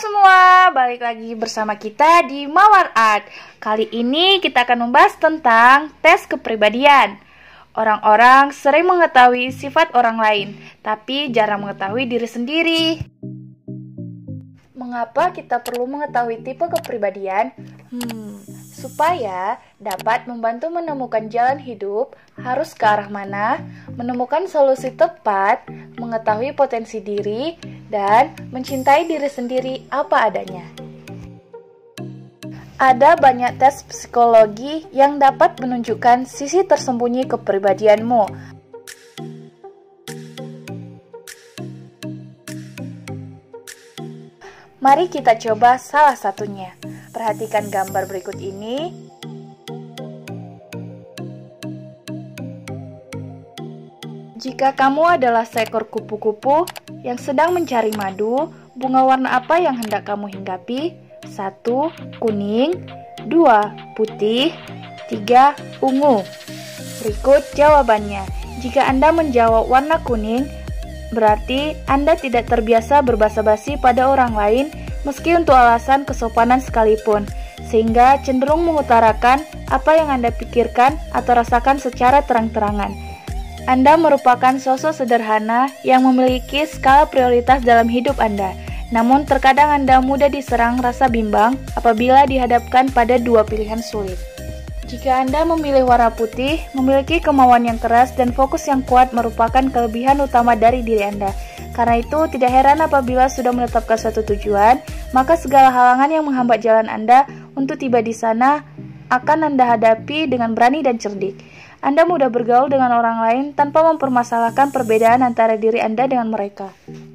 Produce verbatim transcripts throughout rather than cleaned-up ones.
semua, balik lagi bersama kita di Mawar Art. Kali ini kita akan membahas tentang tes kepribadian. Orang-orang sering mengetahui sifat orang lain, tapi jarang mengetahui diri sendiri. Mengapa kita perlu mengetahui tipe kepribadian? Hmm, supaya dapat membantu menemukan jalan hidup, harus ke arah mana, menemukan solusi tepat, mengetahui potensi diri, dan mencintai diri sendiri apa adanya. Ada banyak tes psikologi yang dapat menunjukkan sisi tersembunyi kepribadianmu. Mari kita coba salah satunya. Perhatikan gambar berikut ini. Jika kamu adalah seekor kupu-kupu yang sedang mencari madu, bunga warna apa yang hendak kamu hinggapi? Satu, kuning. Dua, putih. Tiga, ungu. Berikut jawabannya. Jika Anda menjawab warna kuning, berarti Anda tidak terbiasa berbasa-basi pada orang lain meski untuk alasan kesopanan sekalipun, sehingga cenderung mengutarakan apa yang Anda pikirkan atau rasakan secara terang-terangan. Anda merupakan sosok sederhana yang memiliki skala prioritas dalam hidup Anda. Namun terkadang Anda mudah diserang rasa bimbang apabila dihadapkan pada dua pilihan sulit. Jika Anda memilih warna putih, memiliki kemauan yang keras dan fokus yang kuat merupakan kelebihan utama dari diri Anda. Karena itu, tidak heran apabila sudah menetapkan suatu tujuan, maka segala halangan yang menghambat jalan Anda untuk tiba di sana akan Anda hadapi dengan berani dan cerdik. Anda mudah bergaul dengan orang lain tanpa mempermasalahkan perbedaan antara diri Anda dengan mereka.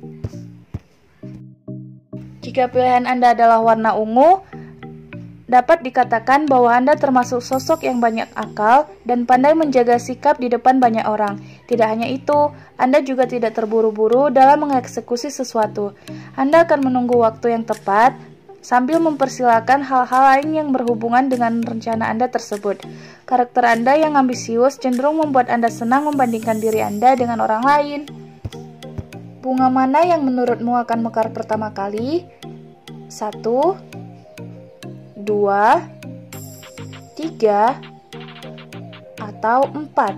Jika pilihan Anda adalah warna ungu, dapat dikatakan bahwa Anda termasuk sosok yang banyak akal dan pandai menjaga sikap di depan banyak orang. Tidak hanya itu, Anda juga tidak terburu-buru dalam mengeksekusi sesuatu. Anda akan menunggu waktu yang tepat sambil mempersilahkan hal-hal lain yang berhubungan dengan rencana Anda tersebut. Karakter Anda yang ambisius cenderung membuat Anda senang membandingkan diri Anda dengan orang lain. Bunga mana yang menurutmu akan mekar pertama kali? Satu, dua, tiga, atau empat.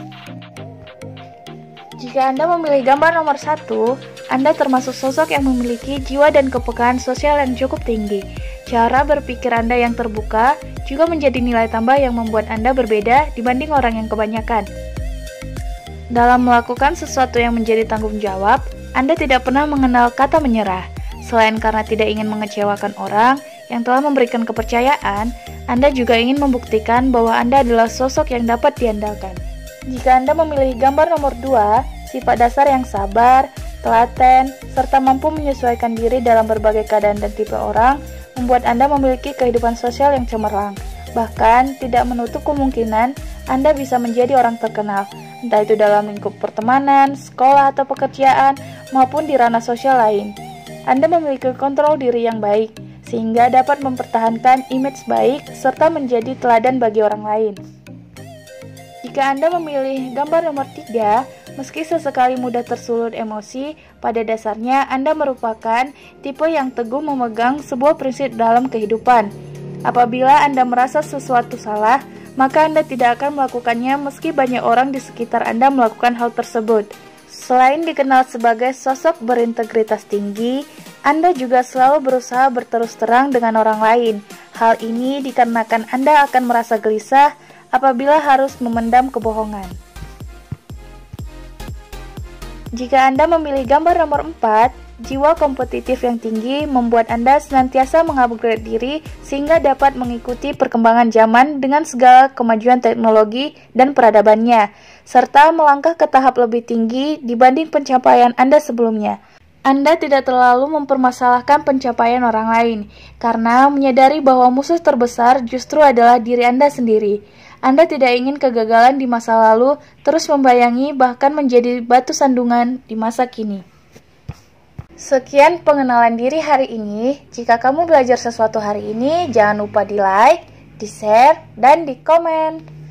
Jika Anda memilih gambar nomor satu, Anda termasuk sosok yang memiliki jiwa dan kepekaan sosial yang cukup tinggi. Cara berpikir Anda yang terbuka juga menjadi nilai tambah yang membuat Anda berbeda dibanding orang yang kebanyakan. Dalam melakukan sesuatu yang menjadi tanggung jawab, Anda tidak pernah mengenal kata menyerah. Selain karena tidak ingin mengecewakan orang yang telah memberikan kepercayaan, Anda juga ingin membuktikan bahwa Anda adalah sosok yang dapat diandalkan. Jika Anda memilih gambar nomor dua, sifat dasar yang sabar, telaten, serta mampu menyesuaikan diri dalam berbagai keadaan dan tipe orang, membuat Anda memiliki kehidupan sosial yang cemerlang. Bahkan, tidak menutup kemungkinan Anda bisa menjadi orang terkenal, entah itu dalam lingkup pertemanan, sekolah, atau pekerjaan, maupun di ranah sosial lain. Anda memiliki kontrol diri yang baik, sehingga dapat mempertahankan image baik serta menjadi teladan bagi orang lain. Jika Anda memilih gambar nomor tiga, meski sesekali mudah tersulut emosi, pada dasarnya Anda merupakan tipe yang teguh memegang sebuah prinsip dalam kehidupan. Apabila Anda merasa sesuatu salah, maka Anda tidak akan melakukannya meski banyak orang di sekitar Anda melakukan hal tersebut. Selain dikenal sebagai sosok berintegritas tinggi, Anda juga selalu berusaha berterus terang dengan orang lain. Hal ini dikarenakan Anda akan merasa gelisah apabila harus memendam kebohongan. Jika Anda memilih gambar nomor empat, jiwa kompetitif yang tinggi membuat Anda senantiasa mengupgrade diri sehingga dapat mengikuti perkembangan zaman dengan segala kemajuan teknologi dan peradabannya, serta melangkah ke tahap lebih tinggi dibanding pencapaian Anda sebelumnya. Anda tidak terlalu mempermasalahkan pencapaian orang lain, karena menyadari bahwa musuh terbesar justru adalah diri Anda sendiri. Anda tidak ingin kegagalan di masa lalu terus membayangi bahkan menjadi batu sandungan di masa kini. Sekian pengenalan diri hari ini. Jika kamu belajar sesuatu hari ini, jangan lupa di like, di share, dan di komen.